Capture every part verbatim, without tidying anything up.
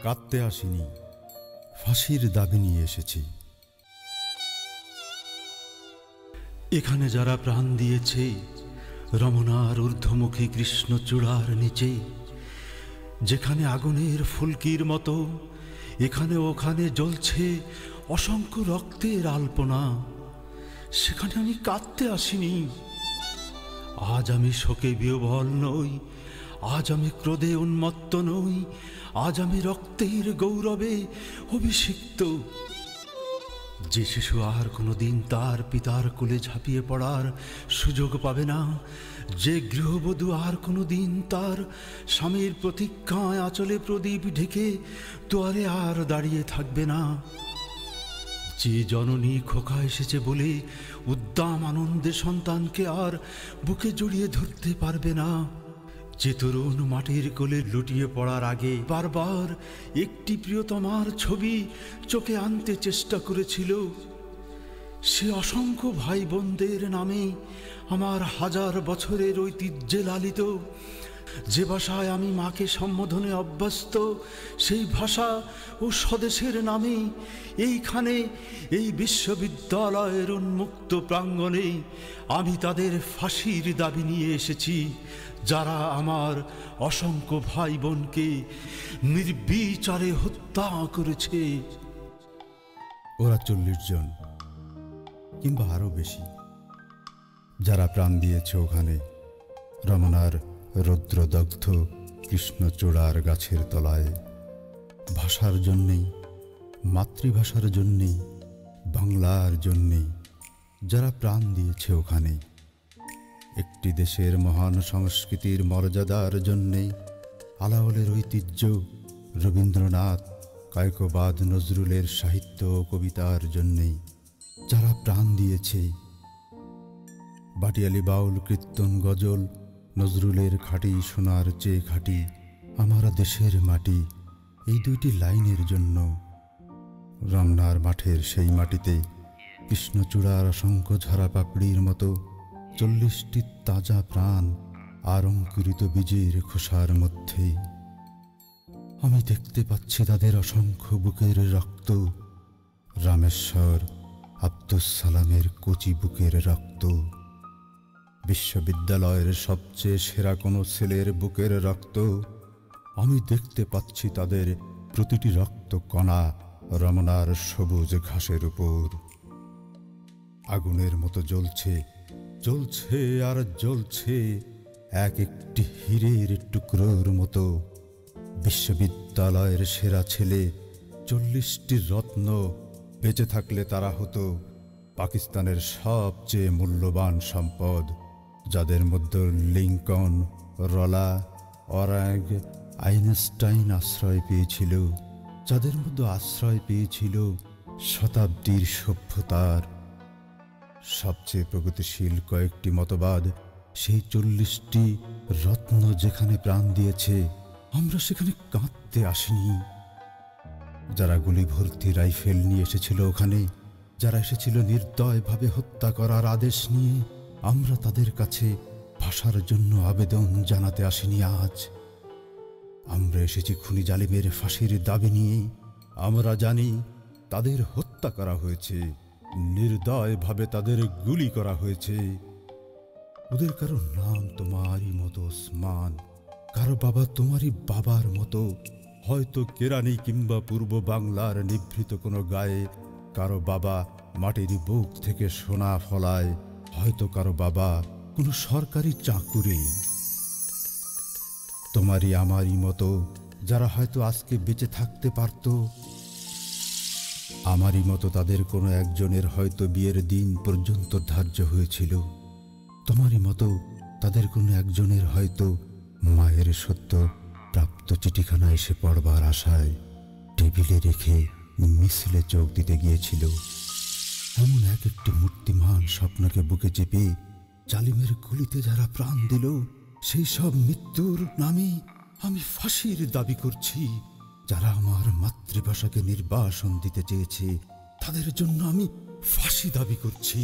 কাঁদতে আসিনি, ফাঁসির দাবি নিয়ে এসেছি। এখানে যারা প্রাণ দিয়েছে রমনার ঊর্ধ্বমুখী কৃষ্ণচূড়ার নিচে, যেখানে আগুনের ফুলকির মতো এখানে ওখানে জ্বলছে অসংখ্য রক্তের আলপনা, সেখানে আমি কাঁদতে আসিনি। আজ আমি শোকে বিহ্বল নই, আজ আমি ক্রোধে উন্মত্ত নই, আজ আমি রক্তের গৌরবে অভিষিক্ত। যে শিশু আর কোনোদিন তার পিতার কোলে ঝাঁপিয়ে পড়ার সুযোগ পাবে না, যে গৃহবধূ আর কোনোদিন তার স্বামীর প্রতীক্ষায় আঁচলে প্রদীপ ঢেকে দুয়ারে আর দাঁড়িয়ে থাকবে না, যে জননী খোকা এসেছে বলে উদ্দাম আনন্দে সন্তানকে আর বুকে জড়িয়ে ধরতে পারবে না, যে তরুণ মাটির কোলে লুটিয়ে পড়ার আগে বারবার একটি প্রিয়তমার ছবি চোখে আনতে চেষ্টা করেছিল, সে অসংখ্য ভাই বোনদের নামে আমার হাজার বছরের ঐতিহ্যে লালিত, যে ভাষায় আমি মাকে সম্বোধনে অভ্যস্ত, সেই ভাষা ও স্বদেশের নামে এইখানে এই বিশ্ববিদ্যালয়ের উন্মুক্ত প্রাঙ্গণে আমি তাদের ফাঁসির দাবি নিয়ে এসেছি, যারা আমার অসংখ্য ভাই বোনকে নির্বিচারে হত্যা করেছে। ওরা চল্লিশ জন কিংবা আরো বেশি, যারা প্রাণ দিয়েছে ওখানে রমনার রৌদ্রদগ্ধ কৃষ্ণচূড়ার গাছের তলায়, ভাষার জন্যেই, মাতৃভাষার জন্যেই, বাংলার জন্যেই যারা প্রাণ দিয়েছে ওখানে, একটি দেশের মহান সংস্কৃতির মর্যাদার জন্যে, আলাওলের ঐতিহ্য, রবীন্দ্রনাথ, কায়কোবাদ, নজরুলের সাহিত্য ও কবিতার জন্যেই যারা প্রাণ দিয়েছে। বাটিয়ালি বাউল, কীর্তন, গজল, নজরুলের খাঁটি সোনার চেয়ে খাঁটি আমার দেশের মাটি, এই দুইটি লাইনের জন্য রমনার মাঠের সেই মাটিতে কৃষ্ণচূড়ার অসংখ্য ঝরা পাপড়ির মতো চল্লিশটি তাজা প্রাণ আর অঙ্কুরিত বীজের খোসার মধ্যে আমি দেখতে পাচ্ছি তাদের অসংখ্য বুকের রক্ত, রামেশ্বর আব্দুস সালামের কচি বুকের রক্ত, বিশ্ববিদ্যালয়ের সবচেয়ে সেরা কোনো ছেলের বুকের রক্ত। আমি দেখতে পাচ্ছি তাদের প্রতিটি রক্ত কণা রমনার সবুজ ঘাসের উপর আগুনের মতো জ্বলছে, জ্বলছে আর জ্বলছে, এক একটি হীরের টুকরোর মতো। বিশ্ববিদ্যালয়ের সেরা ছেলে, চল্লিশটি রত্ন, বেঁচে থাকলে তারা হতো পাকিস্তানের সবচেয়ে মূল্যবান সম্পদ, যাদের মধ্যে লিঙ্কন, রলা, অরাগ, আইনস্টাইন আশ্রয় পেয়েছিল, যাদের মধ্যে আশ্রয় পেয়েছিল শতাব্দীর সভ্যতার সবচেয়ে প্রগতিশীল কয়েকটি মতবাদ। সেই চল্লিশটি রত্ন যেখানে প্রাণ দিয়েছে, আমরা সেখানে কাঁদতে আসিনি। যারা গুলি ভর্তি রাইফেল নিয়ে এসেছিল ওখানে, যারা এসেছিল নির্দয়ভাবে হত্যা করার আদেশ নিয়ে, আমরা তাদের কাছে ভাষার জন্য আবেদন জানাতে আসিনি। আজ আমরা এসেছি খুনি জালিমের ফাঁসির দাবি নিয়ে। আমরা জানি তাদের হত্যা করা হয়েছে, নির্দয়ভাবে তাদের গুলি করা হয়েছে। ওদের কারো নাম তোমারই মতো ওসমান, কারো বাবা তোমারই বাবার মতো, হয়তো কেরানি কিংবা পূর্ব বাংলার নিভৃত কোনো গায়ে, কারো বাবা মাটির বুক থেকে সোনা ফলায়, হয়তো কারো বাবা কোনো সরকারি চাকুরে। তোমারই আমারই মতো যারা হয়তো আজকে বেঁচে থাকতে পারত, আমারই মতো তাদের কোনো একজনের হয়তো বিয়ের দিন পর্যন্ত ধার্য হয়েছিল, তোমারই মতো তাদের কোনো একজনের হয়তো মায়ের সত্য প্রাপ্ত চিঠিখানা এসে পড়বার আশায় টেবিলে রেখে মিছিলে চোখ দিতে গিয়েছিল। এমন এক একটি মূর্তিমান স্বপ্নকে বুকে চেপে জালিমের গুলিতে যারা প্রাণ দিল, সেই সব মৃত্যুর নামে আমি ফাঁসির দাবি করছি। যারা আমার মাতৃভাষাকে নির্বাসন দিতে চেয়েছে, তাদের জন্য আমি ফাঁসি দাবি করছি।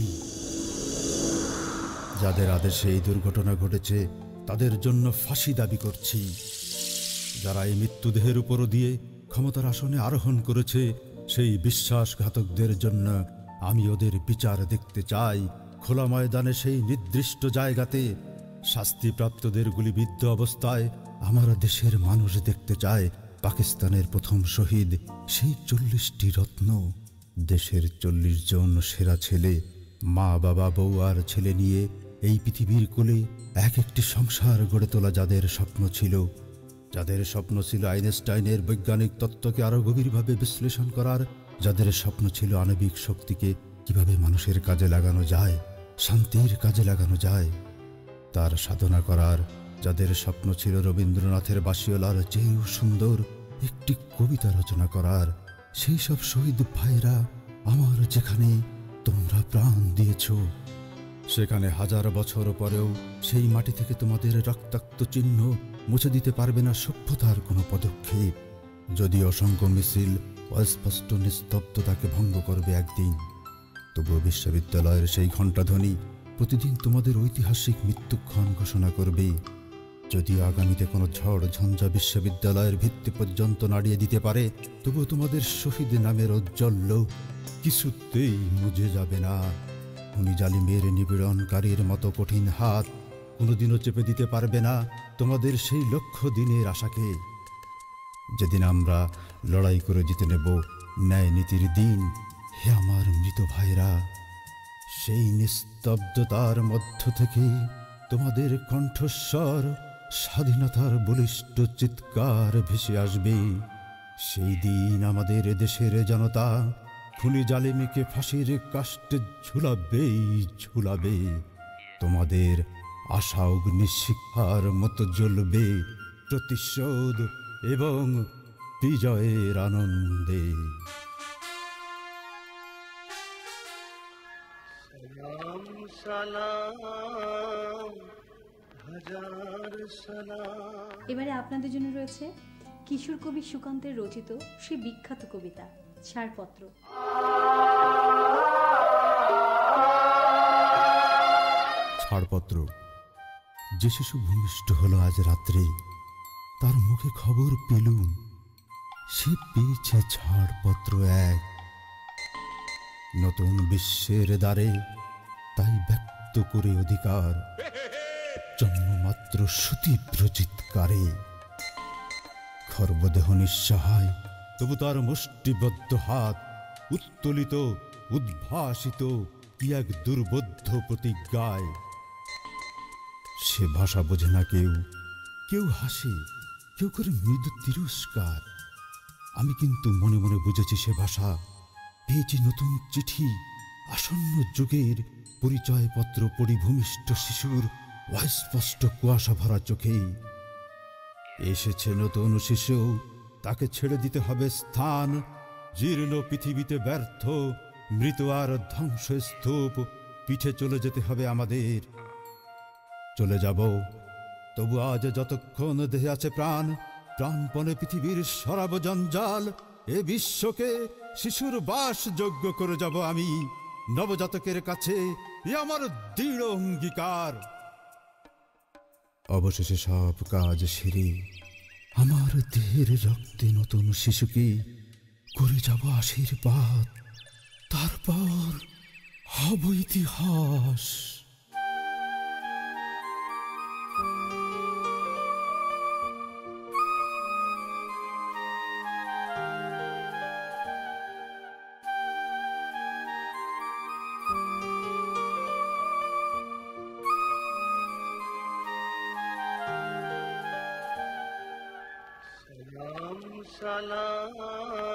যাদের আদেশে এই দুর্ঘটনা ঘটেছে, তাদের জন্য ফাঁসি দাবি করছি। যারা এই মৃত্যুদেহের উপর দিয়ে ক্ষমতার আসনে আরোহণ করেছে, সেই বিশ্বাসঘাতকদের জন্য আমি ওদের বিচার দেখতে চাই। খোলা ময়দানে সেই নির্দিষ্ট জায়গাতে শাস্তিপ্রাপ্তদের গুলিবিদ্ধ অবস্থায় আমার দেশের মানুষ দেখতে চায় পাকিস্তানের প্রথম শহীদ, সেই চল্লিশটি রত্ন। দেশের চল্লিশ জন সেরা ছেলে, মা বাবা বউ আর ছেলে নিয়ে এই পৃথিবীর কোলে এক একটি সংসার গড়ে তোলা, যাদের স্বপ্ন ছিল যাদের স্বপ্ন ছিল আইনস্টাইনের বৈজ্ঞানিক তত্ত্বকে আরো গভীরভাবে বিশ্লেষণ করার, যাদের স্বপ্ন ছিল আণবিক শক্তিকে কিভাবে মানুষের কাজে লাগানো যায়, শান্তির কাজে লাগানো যায়, তার সাধনা করার, যাদের স্বপ্ন ছিল রবীন্দ্রনাথের বাসিওলার চেয়েও সুন্দর একটি কবিতা রচনা করার, সেই সব শহীদ ভাইরা আমার যেখানে তোমরা প্রাণ দিয়েছ, সেখানে হাজার বছর পরেও সেই মাটি থেকে তোমাদের রক্তাক্ত চিহ্ন মুছে দিতে পারবে না সভ্যতার কোনো পদক্ষেপ। যদি অসংখ্য মিছিল অস্পষ্ট নিস্তব্ধতাকে ভঙ্গ করবে একদিন, তবুও বিশ্ববিদ্যালয়ের সেই ঘণ্টাধ্বনি প্রতিদিন তোমাদের ঐতিহাসিক মৃত্যুক্ষণ ঘোষণা করবে। যদি আগামীতে কোনো ঝড় ঝঞ্ঝা বিশ্ববিদ্যালয়ের ভিত্তি পর্যন্ত নাড়িয়ে দিতে পারে, তবুও তোমাদের শহীদ নামের ঔজ্জ্বল্য কিছুতেই মুছে যাবে না। খুনি জালিমের নিপীড়নকারীর মতো কঠিন হাত কোনোদিনও চেপে দিতে পারবে না তোমাদের সেই লক্ষ্য দিনের আশাকে। যেদিন আমরা লড়াই করে জিতে নেব ন্যায় নীতির দিন, হে আমার মৃত ভাইরা, সেই নিস্তব্ধতার মধ্য থেকে তোমাদের কণ্ঠস্বর স্বাধীনতার বলিষ্ঠ চিৎকার ভেসে আসবে। সেই দিন আমাদের দেশের জনতা খুনি জালিমকে ফাঁসির কাষ্টে ঝুলাবেই ঝুলাবে। তোমাদের আশা অগ্নিশিখার মতো জ্বলবে প্রতিশোধ এবং বিজয়ের আনন্দে। সালাম সালাম হাজার সালাম। এবারে আপনাদের জন্য রয়েছে কিশোর কবি সুকান্তের রচিত সেই বিখ্যাত কবিতা ছাড়পত্র। ছাড়পত্র। যে শিশু ভূমিষ্ঠ হলো আজ রাত্রে, তার মুখে খবর পেলুম, সে পেয়েছে ছাড়পত্র এক। নতুন বিশ্বের দ্বারে তাই ব্যক্ত করে অধিকার, জন্মমাত্র সুতীব্র চিৎকারে। খর্বদেহ নিঃসহায়, তবু তার মুষ্টিবদ্ধ হাত উত্তোলিত উদ্ভাসিত কি এক দুর্বোধ্য প্রতিজ্ঞায়। সে ভাষা বোঝে না কেউ, কেউ হাসে, কেউ করে মৃদু তিরস্কার। আমি কিন্তু মনে মনে বুঝেছি সে ভাষা। পেয়েছি নতুন চিঠি, আসন্ন যুগের পরিচয়পত্র পড়ি ভূমিষ্ঠ শিশুর অস্পষ্ট কুয়াশা ভরা চোখে। এসেছে নতুন শিশু, তাকে ছেড়ে দিতে হবে স্থান। জীর্ণ পৃথিবীতে ব্যর্থ মৃত আর ধ্বংসস্তূপ পিঠে চলে যেতে হবে আমাদের। চলে যাব, তবু আজ যতক্ষণ দেহে আছে প্রাণ, প্রাণপণে পৃথিবীর সরাব জঞ্জাল। এ বিশ্বকে শিশুর বাসযোগ্য করে যাব আমি, নবজাতকের কাছে এ আমার দৃঢ় অঙ্গীকার। অবশেষে সব কাজ সেরে আমার দেহের রক্তে নতুন শিশুকে করে যাব আশীর্বাদ। তারপর হব ইতিহাস। সালাম